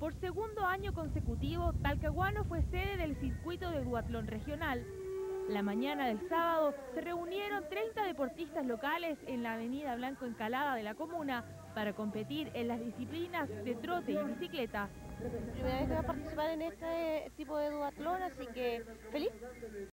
Por segundo año consecutivo, Talcahuano fue sede del circuito de duatlón regional. La mañana del sábado se reunieron 30 deportistas locales en la avenida Blanco Encalada de la comuna para competir en las disciplinas de trote y bicicleta. Primera vez que voy a participar en este tipo de duatlón, así que feliz.